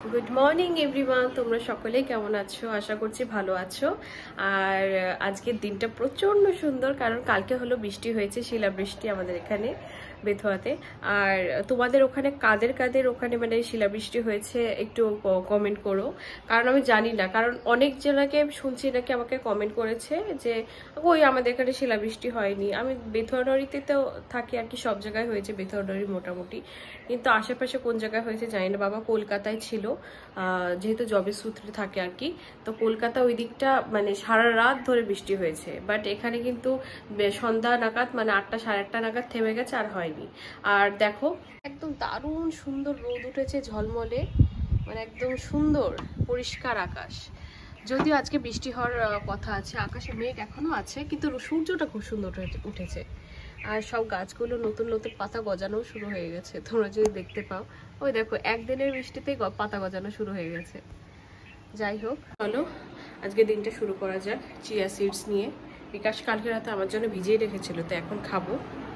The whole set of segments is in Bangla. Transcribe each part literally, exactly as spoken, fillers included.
গুড মর্নিং এভরিওয়ান, তোমরা সকলেই কেমন আছো? আশা করছি ভালো আছো। আর আজকের দিনটা প্রচন্ড সুন্দর, কারণ কালকে হলো বৃষ্টি হয়েছে, শিলাবৃষ্টি আমাদের এখানে বেথুয়াতে। আর তোমাদের ওখানে কাদের কাদের ওখানে মানে শিলাবৃষ্টি হয়েছে একটু কমেন্ট করো, কারণ আমি জানি না। কারণ অনেক জনাকে শুনছি নাকি আমাকে কমেন্ট করেছে যে ওই আমাদের এখানে শিলাবৃষ্টি হয়নি। আমি বেথুয়াডারিতে তো থাকি আর কি, সব জায়গায় হয়েছে বেথুয়াডারি মোটামুটি, কিন্তু আশেপাশে কোন জায়গায় হয়েছে জানি না। বাবা কলকাতায় ছিল, যেহেতু জবের সূত্রে থাকে আর কি, তো কলকাতা ওই দিকটা মানে সারা রাত ধরে বৃষ্টি হয়েছে। বাট এখানে কিন্তু সন্ধ্যা নাগাদ মানে আটটা সাড়ে আটটা নাগাদ থেমে গেছে, আর হয়নি। আর দেখো একদম দারুণ সুন্দর রোদ উঠেছে ঝলমলে, মানে একদম সুন্দর পরিষ্কার আকাশ। যদিও আজকে বৃষ্টি হওয়ার কথা আছে, আকাশে মেঘ এখনো আছে, কিন্তু সূর্যটা খুব সুন্দর উঠেছে। আর সব গাছগুলো নতুন নতুন পাতা গজানো শুরু হয়ে গেছে, তোমরা যদি দেখতে পাও। ওই দেখো একদিনের বৃষ্টিতেই পাতা গজানো শুরু হয়ে গেছে। যাই হোক, চলো আজকে দিনটা শুরু করা যাক চিয়া সিডস নিয়ে। বিকাশ কালকে রাতে আমার জন্য ভিজিয়ে রেখেছিল, তো এখন খাবো।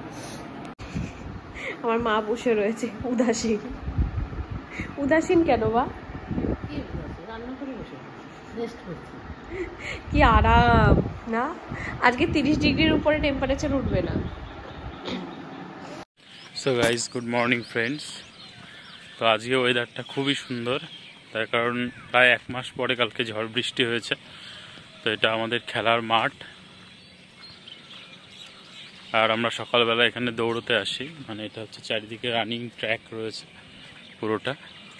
আমার মা বসে রয়েছে উদাসীন। উদাসীন কেন বা? রান্না করে বসে রেস্ট করছি। কি আরাম না? আজকে তিরিশ ডিগ্রির উপরে টেম্পারেচার উঠবে না। So guys, good morning friends. তো আজকে ওয়েদারটা খুবই সুন্দর, তার কারণ প্রায় এক মাস পরে কালকে ঝড় বৃষ্টি হয়েছে। তো এটা আমাদের খেলার মাঠ, আর আমরা সকালবেলা এখানে দৌড়তে আসি। মানে এটা হচ্ছে চারিদিকে রানিং ট্র্যাক রয়েছে পুরোটা।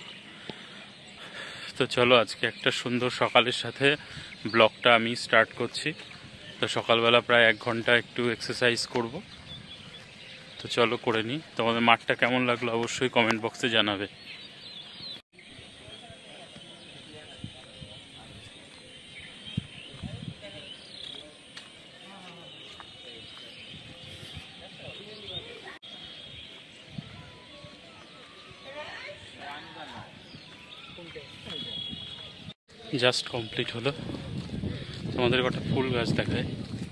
তো চলো আজকে একটা সুন্দর সকালের সাথে ব্লগটা আমি স্টার্ট করছি। তো সকালবেলা প্রায় এক ঘন্টা একটু এক্সারসাইজ করব। তো চলো করে নিই। তোমাদের মাঠটা কেমন লাগলো অবশ্যই কমেন্ট বক্সে জানাবে। জাস্ট কমপ্লিট হলো। তোমাদের কটা ফুল গাছ দেখায়।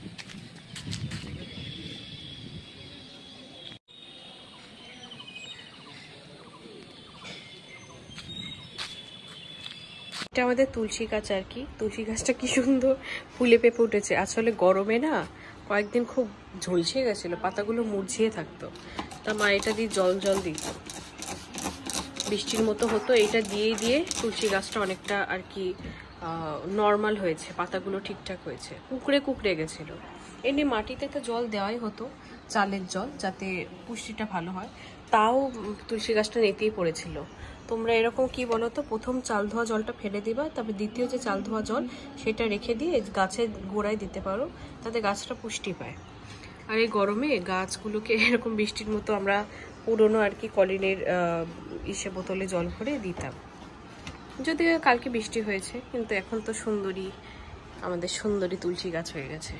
এটা আমাদের তুলসী গাছ আর কি। তুলসী গাছটা কি সুন্দর ফুলে পেঁপে উঠেছে। আসলে গরমে না কয়েকদিন খুব ঝলসে গেছিল, পাতাগুলো মুরঝিয়ে থাকতো। তা মা এটা দিয়ে জল জল দিত, বৃষ্টির মতো হতো। এটা দিয়ে দিয়ে তুলসী গাছটা অনেকটা আর কি নর্মাল হয়েছে, পাতাগুলো ঠিকঠাক হয়েছে। কুকড়ে কুকড়ে গেছিলো। এমনি মাটিতে তো জল দেওয়াই হতো, চালের জল, যাতে পুষ্টিটা ভালো হয়। তাও তুলসী গাছটা নেতেই পড়েছিল। তোমরা এরকম কি বলো তো, প্রথম চাল ধোয়া জলটা ফেলে দিবা, তবে দ্বিতীয় যে চাল ধোয়া জল সেটা রেখে দিয়ে গাছের গোড়ায় দিতে পারো, তাতে গাছটা পুষ্টি পায়। আর এই গরমে গাছগুলোকে এরকম বৃষ্টির মতো আমরা পুরোনো আর কি কলিনের ইসে বোতলে জল ভরে দিতাম। যদিও কালকে বৃষ্টি হয়েছে, কিন্তু এখন তো সুন্দরী আমাদের সুন্দরী তুলসী গাছ হয়ে গেছে।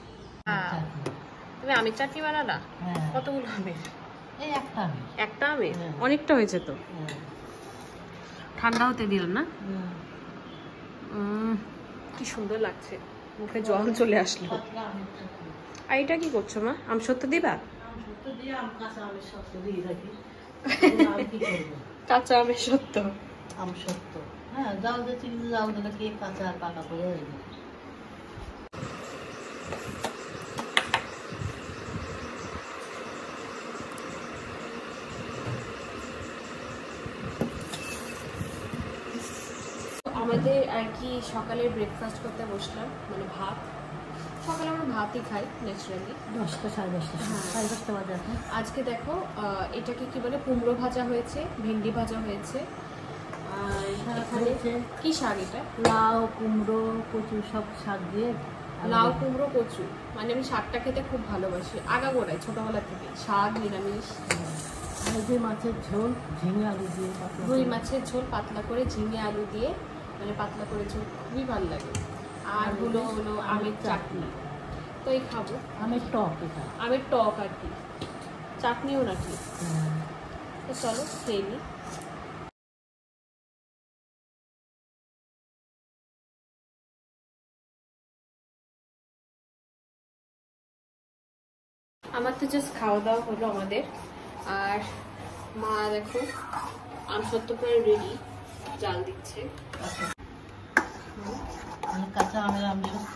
তুমি আমের চাটনি বানালা? কতগুলো আমের? এই একটা আমি একটা আমের অনেকটা হয়েছে তো। ঠান্ডা হতে দিল না? কি সুন্দর লাগছে, মুখে জল চলে আসলো। আর এটা কি করছো মা? আম সত্য দিবা? কাঁচা আমের সত্য? আম সত্য, হ্যাঁ। জাল দিয়ে চিনি জাল দিলে কি কাঁচা আর পাকা করে হয়ে যায়। আমাদের আর কি সকালে ব্রেকফাস্ট করতে বসলাম, মানে ভাত। সকালে আমরা ভাতই খাই ন্যাচারালি। দশটা সাড়ে দশটা সাড়ে দশটা বাজে এখন। আজকে দেখো এটাকে কি বলে, কুমড়ো ভাজা হয়েছে, ভেন্ডি ভাজা হয়েছে, আর এখানে কি শাক এটা? লাউ কুমড়ো কচু সব শাক দিয়ে। লাউ কুমড়ো কচু, মানে আমি শাকটা খেতে খুব ভালোবাসি আগাগোড়ায় ছোটবেলা থেকে। শাক নিরামিষ। রুই মাছের ঝোল ঝিঙে আলু দিয়ে। রুই মাছের ঝোল পাতলা করে ঝিঙে আলু দিয়ে, মানে পাতলা করে ঝোল খুবই ভালো লাগে। আর হলো হলো আমের চাটনি, তো এই খাবো। আমের টক, এটা আমের টক আর কি, চাটনিও নাকি। তো চলো খেয়ে নিই। আমার তো জাস্ট খাওয়া দাওয়া হলো আমাদের। আর মা দেখো আম সত্য করে রেডি, জাল দিচ্ছে। কাঁচা আমের আমসত্ব,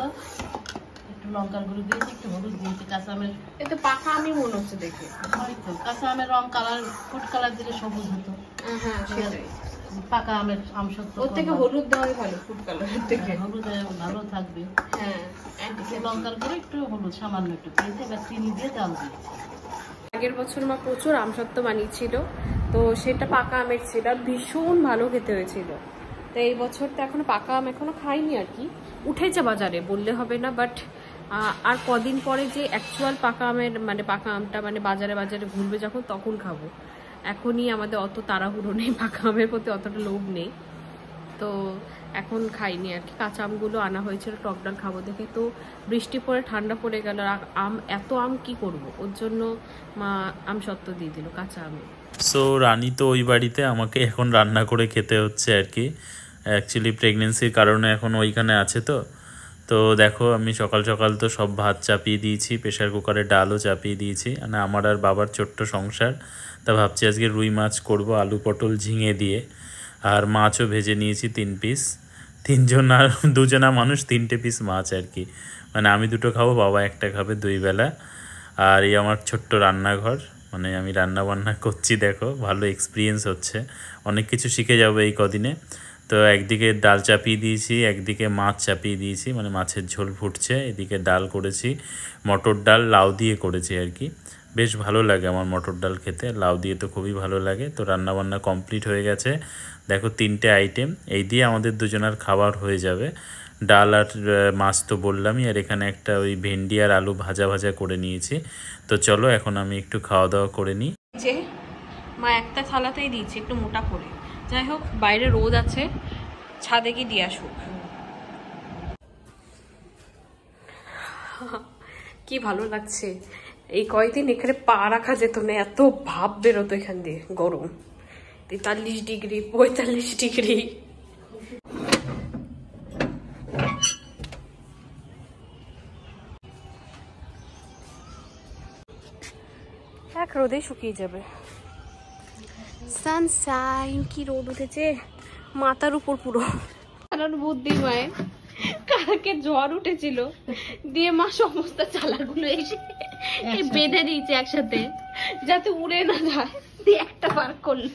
একটু লঙ্কার গুঁড়ো দিয়েছি, একটু হলুদ দিয়েছি। কাঁচা আমের এটা পাকা আমি মনে হচ্ছে দেখে। হয়তো কাঁচা আমের রং কালার ফুড কালার দিলে সবুজ হতো। হ্যাঁ সেটাই, পাকা আমের আমসত্ব ওর থেকে হলুদ দেওয়াই ভালো ফুড কালারের থেকে। হলুদে ভালো থাকবে। হ্যাঁ লঙ্কার গুঁড়ো একটু হলুদ সামান্য একটু দিয়েছি, এবার চিনি দিয়ে জাল দিয়েছি। আগের বছর মা প্রচুর আমসত্ব বানিয়েছিল, তো সেটা পাকা আমের ছিল আর ভীষণ ভালো খেতে হয়েছিল। তো এই বছর তো এখনো পাকা আম এখনো খাইনি আর কি, উঠেছে বাজারে বললে হবে না, বাট আর কদিন পরে যে অ্যাকচুয়াল পাকা আমের মানে পাকা আমটা মানে বাজারে বাজারে ঘুরবে যখন, তখন খাবো। এখনই আমাদের অত তাড়াহুড়ো নেই, পাকা আমের প্রতি অতটা লোভ নেই, তো এখন খাইনি আর কি। কাঁচা আমগুলো আনা হয়েছিল টক ডাল খাবো দেখে, তো বৃষ্টি পড়ে ঠান্ডা পড়ে গেল, আর আম এত আম কি করব, ওর জন্য মা আম সত্ত্ব দিয়ে দিল কাঁচা আমে। সো রানী তো ওই বাড়িতে, আমাকে এখন রান্না করে খেতে হচ্ছে আর কি। অ্যাকচুয়ালি প্রেগনেন্সির কারণে এখন ওইখানে আছে। তো তো দেখো আমি সকাল সকাল তো সব ভাত চাপিয়ে দিয়েছি, প্রেশার কুকারে ডালও চাপিয়ে দিয়েছি। মানে আমার আর বাবার ছোট্ট সংসার, তা ভাবছি আজকে রুই মাছ করব আলু পটল ঝিঙে দিয়ে, আর মাছও ভেজে নিয়েছি তিন পিস। তিনজন আর দুজনা মানুষ তিনটে পিস মাছ আর কি। মানে আমি দুটো খাবো, বাবা একটা খাবে দুই বেলা। আর এই আমার ছোট্ট রান্নাঘর, মানে আমি রান্না বান্না করছি দেখো, ভালো এক্সপিরিয়েন্স হচ্ছে, অনেক কিছু শিখে যাবো এই কদিনে। তো একদিকে ডাল চাপিয়ে দিয়েছি, একদিকে মাছ চাপিয়ে দিয়েছি, মানে মাছের ঝোল ফুটছে, এদিকে ডাল করেছি, মটর ডাল লাউ দিয়ে করেছি আর কি। বেশ ভালো লাগে আমার মটর ডাল খেতে, লাউ দিয়ে তো খুবই ভালো লাগে। তো রান্নাবান্না কমপ্লিট হয়ে গেছে দেখো, তিনটে আইটেম, এই দিয়ে আমাদের দুজনের খাবার হয়ে যাবে। ডাল আর মাছ তো বললামই, আর এখানে একটা ওই ভেন্ডি আর আলু ভাজা ভাজা করে নিয়েছি। তো চলো এখন আমি একটু খাওয়া দাওয়া করে নিই। যে মা একটা থালাতেই দিয়েছি একটু মোটা করে, যাই হোক বাইরে রোদ আছে, ছাদে গিয়ে দিয়ে আসুক। কি ভালো লাগছে, এই কয়দিন এখানে পা রাখা যেত না, এত ভাব বেরোতো এখান দিয়ে, গরম তেতাল্লিশ ডিগ্রি পঁয়তাল্লিশ ডিগ্রি। এক রোদে শুকিয়ে যাবে। সানশাইন, কি রোদ উঠেছে মাথার উপর পুরো। কারণ বুদ্ধি মায়ের কালকে জ্বর উঠেছিল, দিয়ে মা সমস্ত চালাগুলো এসে বেঁধে দিয়েছে একসাথে যাতে উড়ে না যায়, দিয়ে একটা বার করল।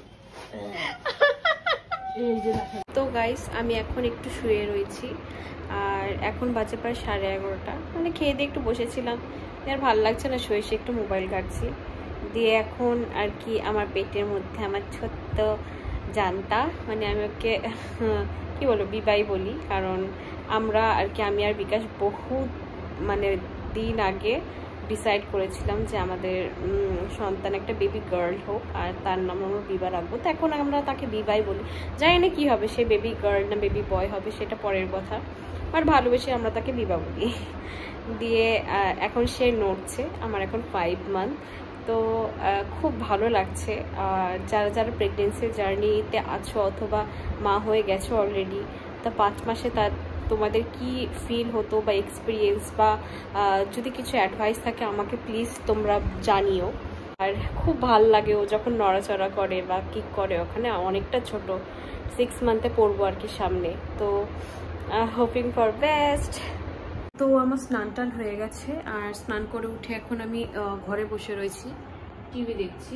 তো গাইস আমি এখন একটু শুয়ে রয়েছি, আর এখন বাজে প্রায় সাড়ে এগারোটা, মানে খেয়ে দিয়ে একটু বসেছিলাম, আর ভালো লাগছে না, শুয়ে শুয়ে একটু মোবাইল ঘাঁটছি। দিয়ে এখন আর কি আমার পেটের মধ্যে আমার ছোট্ট জানতা, মানে আমি ওকে কি বলবো বিবাই বলি, কারণ আমরা আর কি আমি আর বিকাশ বহু মানে দিন আগে ডিসাইড করেছিলাম যে আমাদের সন্তান একটা বেবি গার্ল হোক, আর তার নাম আমরা বিবা রাখবো। তো এখন আমরা তাকে বিবাই বলি, জানি না কি হবে, সে বেবি গার্ল না বেবি বয় হবে সেটা পরের কথা, আর ভালোবেসে আমরা তাকে বিবা বলি। দিয়ে এখন সে নড়ছে, আমার এখন ফাইভ মান্থ। তো খুব ভালো লাগছে। আর যারা যারা প্রেগনেন্সি জার্নিতে আছো অথবা মা হয়ে গেছো অলরেডি, তা পাঁচ মাসে তার তোমাদের কি ফিল হতো বা এক্সপিরিয়েন্স, বা যদি কিছু অ্যাডভাইস থাকে আমাকে প্লিজ তোমরা জানিও। আর খুব ভাল লাগে ও যখন নড়াচড়া করে বা কিক করে, ওখানে অনেকটা ছোট, সিক্স মান্থে পড়বো আর কি সামনে। তো হোপিং ফর বেস্ট। তো আমার স্নান টান হয়ে গেছে, আর স্নান করে উঠে এখন আমি ঘরে বসে রয়েছি, টিভি দেখছি।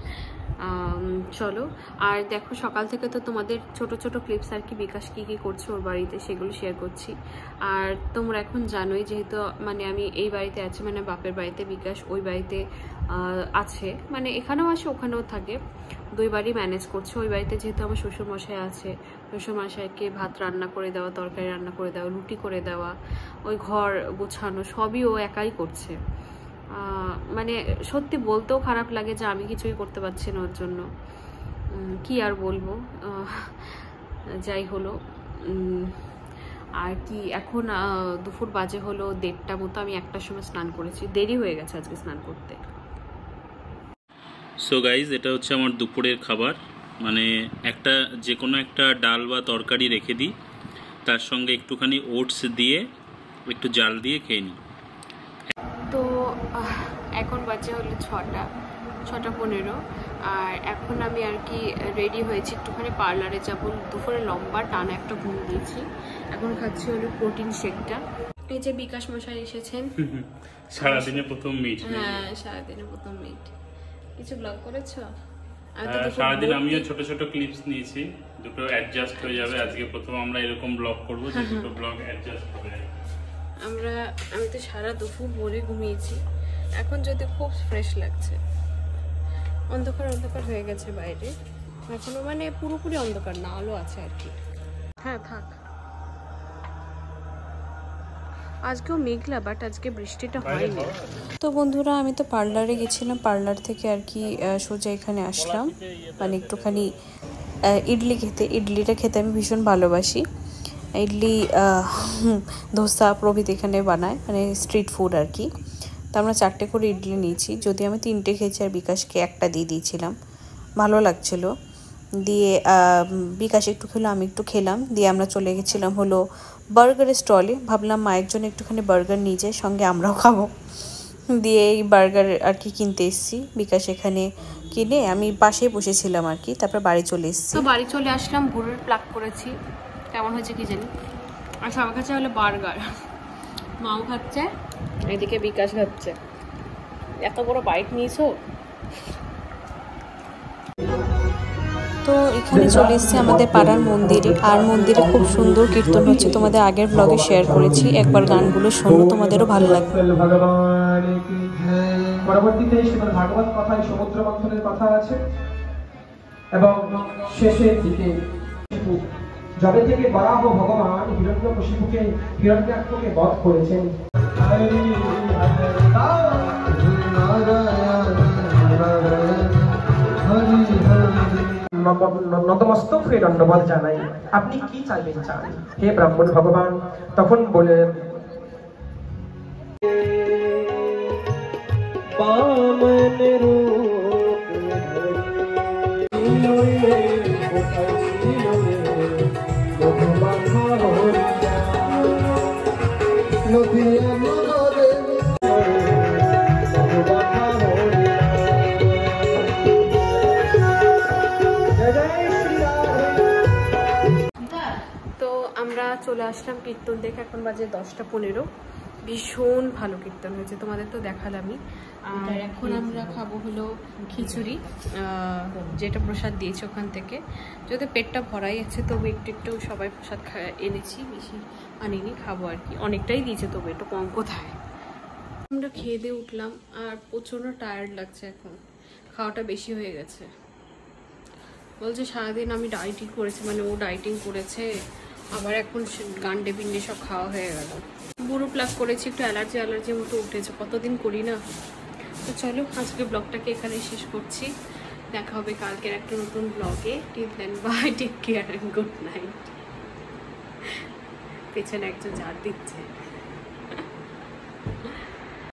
চলো, আর দেখো সকাল থেকে তো তোমাদের ছোট ছোট ক্লিপস আর কি বিকাশ কী কী করছে ওর বাড়িতে সেগুলো শেয়ার করছি। আর তোমরা এখন জানোই যেহেতু মানে আমি এই বাড়িতে আছি, মানে বাপের বাড়িতে, বিকাশ ওই বাড়িতে আছে, মানে এখানেও আসে ওখানেও থাকে, দুই বাড়ি ম্যানেজ করছে। ওই বাড়িতে যেহেতু আমার শ্বশুরমশাই আছে, শ্বশুরমশাইকে ভাত রান্না করে দেওয়া, তরকারি রান্না করে দেওয়া, রুটি করে দেওয়া, ওই ঘর গোছানো সবই ও একাই করছে। মানে সত্যি বলতেও খারাপ লাগে যে আমি কিছুই করতে পারছি না ওর জন্য, কি আর বলবো। যাই হলো আর কি, এখন দুপুর বাজে হলো দেড়টা মতো, আমি একটার সময় স্নান করেছি, দেরি হয়ে গেছে আজকে স্নান করতে। সো গাইজ এটা হচ্ছে আমার দুপুরের খাবার, মানে একটা যে কোনো একটা ডাল বা তরকারি রেখে দিই, তার সঙ্গে একটুখানি ওটস দিয়ে একটু জাল দিয়ে খেয়ে নিই। তো এখন বাজে হলো ছটা, ছটা পনেরো। আর এখন আমি আর কি রেডি হয়েছি, একটুখানি পার্লারে যাবো। দুপুরে লম্বা টানা একটা ঘুম দিয়েছি, এখন খাচ্ছি হলো প্রোটিন শেকটা। এই যে বিকাশ মশাই এসেছেন, সারাদিনে প্রথম মিট। হ্যাঁ সারাদিনে প্রথম মিট। কিছু ব্লগ করেছো? সারাদিন আমিও ছোট ছোট ক্লিপস নিয়েছি, দুটো অ্যাডজাস্ট হয়ে যাবে। আজকে প্রথম আমরা এরকম ব্লগ করবো যে দুটো ব্লগ অ্যাডজাস্ট হবে। আমরা আমি তো সারা দুপুর ভোরে ঘুমিয়েছি, এখন যদি খুব ফ্রেশ লাগছে। অন্ধকার অন্ধকার হয়ে গেছে বাইরে, এখনো মানে পুরোপুরি অন্ধকার না, আলো আছে আর কি। হ্যাঁ থাক, আজকেও মেঘলা, বাট আজকে বৃষ্টিটা হয়নি। তো বন্ধুরা, আমি তো পার্লারে গেছিলাম, পার্লার থেকে আর কি সোজা এখানে আসলাম, মানে একটুখানি ইডলি খেতে। ইডলিটা খেতে আমি ভীষণ ভালোবাসি। ইডলি ধোসা প্রভৃতি এখানে বানায়, মানে স্ট্রিট ফুড আর কি। তো আমরা চারটে করে ইডলি নিয়েছি, যদি আমি তিনটে খেয়েছি আর বিকাশকে একটা দিয়ে দিয়েছিলাম, ভালো লাগছিলো। দিয়ে বিকাশ একটু খেলো, আমি একটু খেলাম, দিয়ে আমরা চলে গেছিলাম হলো বার্গারের স্টলে। ভাবলাম মায়ের জন্য একটুখানি বার্গার নিয়ে যাই, সঙ্গে আমরাও খাবো। দিয়ে এই বার্গার আর কি কিনতে এসেছি। বিকাশ এখানে কিনে আমি পাশেই বসেছিলাম আর কি, তারপর বাড়ি চলে এসেছি। তো বাড়ি চলে আসলাম, ভোরের প্লাক করেছি, কেমন হয়েছে কি জানি। আচ্ছা আমার কাছে হলো বার্গার, মাও খাচ্ছে, এদিকে বিকাশ খাচ্ছে। এত বড় বাইক নিয়েছো। তো এখানে চলে এসেছি আমাদের পাড়ার মন্দিরে, আর মন্দিরে খুব সুন্দর কীর্তন হচ্ছে, তোমাদের আগের ব্লগে শেয়ার করেছি, একবার গানগুলো শোনো, তোমাদেরও ভালো লাগবে। পরবর্তীতে শ্রীমদ্ ভাগবত কথায় সমুদ্র মন্থনের কথা আছে, এবং শেষের দিকে যবে থেকে বরাহ ভগবান হিরণ্যকশিপুকে হিরণ্যাক্ষকে বধ করেছেন। নতমস্তক হয়ে দণ্ডবোধ জানাই, আপনি কি চাইবেন চান হে ব্রাহ্মণ ভগবান। তখন বলেন, আমরা চলে আসলাম কীর্তন দেখে, এখন বাজে দশটা পনেরো। ভীষণ ভালো কীর্তন হয়েছে, তোমাদের তো দেখালামই। আর এখন আমরা খাবো হলো খিচুড়ি, যেটা প্রসাদ দিয়েছে ওখান থেকে। যদি পেটটা ভরাই আছে, তবু একটু একটু সবাই প্রসাদ এনেছি, বেশি আনিনি, খাবো আর কি। অনেকটাই দিয়েছে, তবু একটু কম কোথায়। আমরা খেয়ে দিয়ে উঠলাম, আর প্রচণ্ড টায়ার্ড লাগছে এখন, খাওয়াটা বেশি হয়ে গেছে। বলছে সারাদিন আমি ডায়েটিং করেছি, মানে ও ডায়েটিং করেছে, আবার এখন গান্ডে পিন্ডে সব খাওয়া হয়ে গেল। বুড়ো প্লাগ করেছি, একটু অ্যালার্জি অ্যালার্জির মতো উঠেছে, কতদিন করি না। তো চলো আজকে ব্লগটাকে এখানে শেষ করছি, দেখা হবে কালকের একটা নতুন ব্লগে। Till then bye, take care and good night. পেছনে একজন ঝাড় দিচ্ছে।